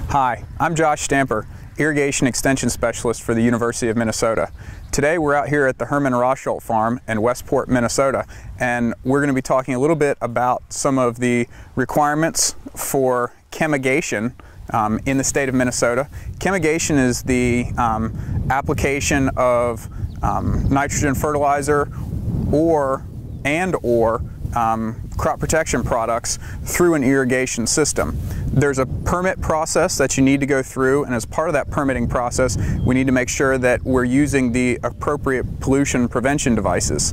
Hi, I'm Josh Stamper, Irrigation Extension Specialist for the University of Minnesota. Today we're out here at the Herman Rosholt Farm in Westport, Minnesota, and we're going to be talking a little bit about some of the requirements for chemigation in the state of Minnesota. Chemigation is the application of nitrogen fertilizer or crop protection products through an irrigation system. There's a permit process that you need to go through, and as part of that permitting process, we need to make sure that we're using the appropriate pollution prevention devices.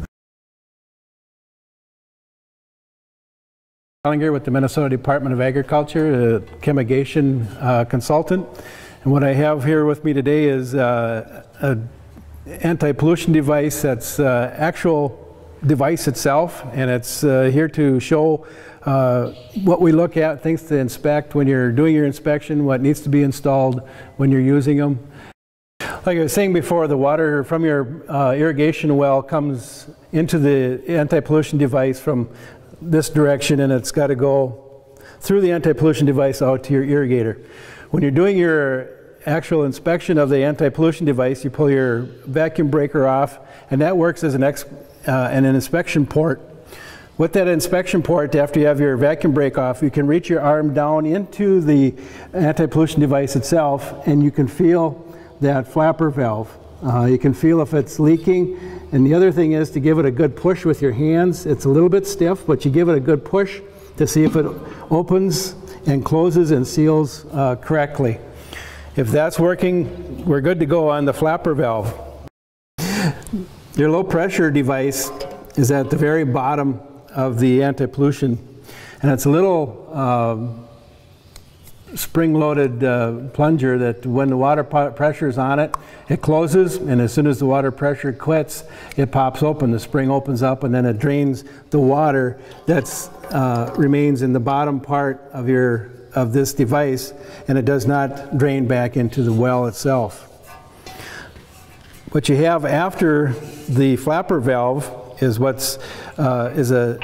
I'm here with the Minnesota Department of Agriculture, a chemigation consultant. And what I have here with me today is an anti-pollution device that's actual device itself, and it's here to show what we look at, things to inspect when you're doing your inspection, what needs to be installed when you're using them. Like I was saying before, the water from your irrigation well comes into the anti-pollution device from this direction, and it's got to go through the anti-pollution device out to your irrigator. When you're doing your actual inspection of the anti-pollution device, you pull your vacuum breaker off, and that works as an inspection port. With that inspection port, after you have your vacuum brake off, you can reach your arm down into the anti-pollution device itself, and you can feel that flapper valve. You can feel if it's leaking, and the other thing is to give it a good push with your hands. It's a little bit stiff, but you give it a good push to see if it opens and closes and seals correctly. If that's working, we're good to go on the flapper valve. Your low pressure device is at the very bottom of the anti-pollution, and it's a little spring-loaded plunger that when the water pressure is on it, it closes, and as soon as the water pressure quits, it pops open. The spring opens up, and then it drains the water that remains in the bottom part of this device, and it does not drain back into the well itself. What you have after the flapper valve is is a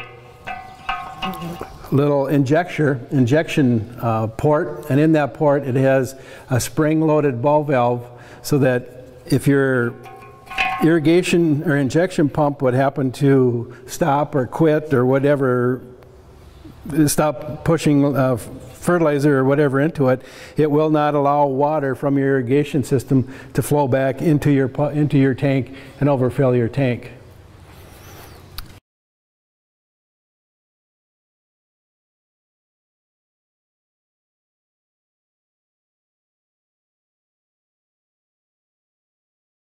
little injection port, and in that port it has a spring-loaded ball valve, so that if your irrigation or injection pump would happen to stop or quit or whatever, stop pushing fertilizer or whatever into it, it will not allow water from your irrigation system to flow back into your tank and overfill your tank.